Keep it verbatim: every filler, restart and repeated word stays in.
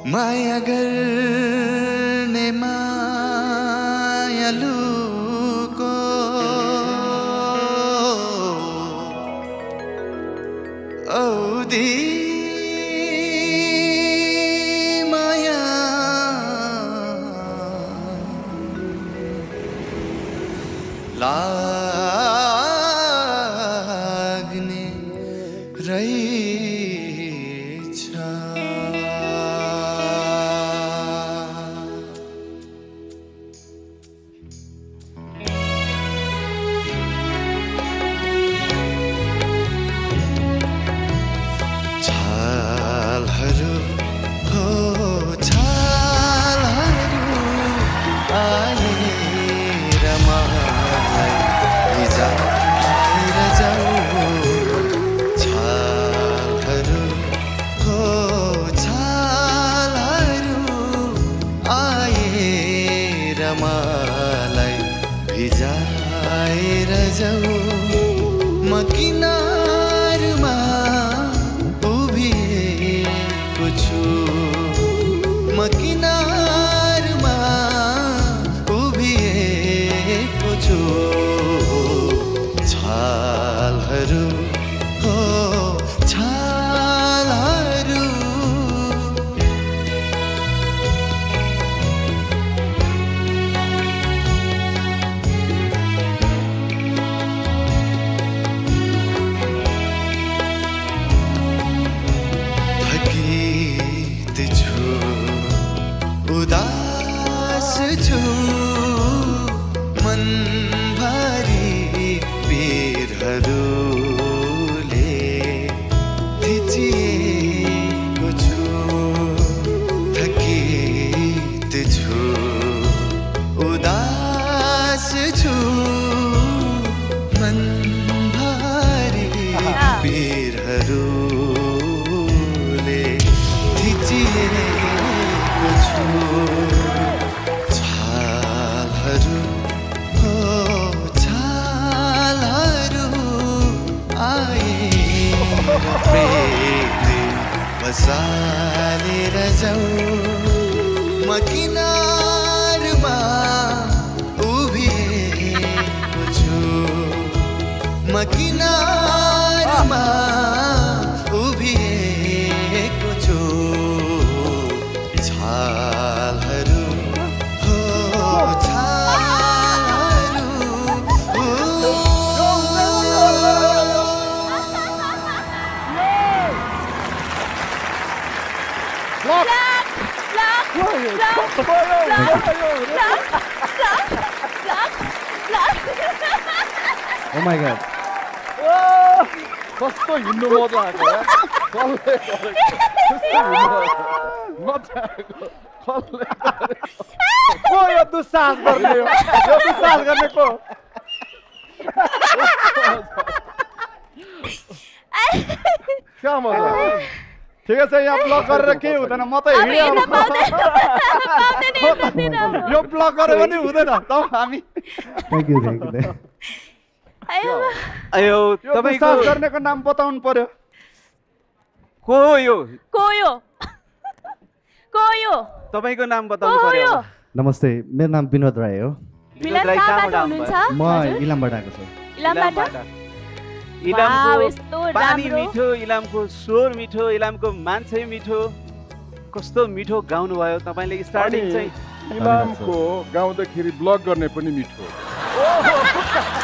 माया गर्ने मायालुको औधी माया लाग्ने रहेछ छालहरू हो छालहरू आएर मलाई भिजाएर जाऊ छालहरू हो छालहरू आएर मलाई भिजाएर जाऊ म किनारमा उभिएको छु म किनारमा उभिएको छु छालहरू हो छालहरू थकित छु उदास छु मनभरि पिरहरूले थिचिएको छु थकित छु उदास छु मनभरि पिरहरूले थिचिएको छु छालहरू हो छालहरू आएर प्रेमले बसालेर जाऊ म किनारमा उभिएको छु म किनारमा उभिएको छु छालहरू हो छालहरू हो Oh my god. कस्तो हिँड्नु मजा आएको यार कसले कस्तो हिँड्नु मजा आएको कसले को यो दुस्साहस गर्ने यो यो दुस्साहस गर्ने को क्या मजा ठिकै छ यहाँ ब्लक गरेर केही हुँदैन म त हिँड्यो यो ब्लक गरे पनि हुँदैन त हामी Thank you, thank you. आयो अयो तपाईको गर्नेको नाम बताउनु पर्यो को हो यो को यो को यो तपाईको नाम बताउनु पर्यो नमस्ते मेरो नाम विनोद राय हो विनोद राय कहाँबाट हुनुहुन्छ म इलामबाट आएको छु इलामबाट इलामको पानी मिठो इलामको स्वर मिठो इलामको मान्छे मिठो कस्तो मिठो गाउनु भयो तपाईले स्टार्टिङ चाहिँ इलामको गाउँदाखेरि ब्लग गर्ने पनि मिठो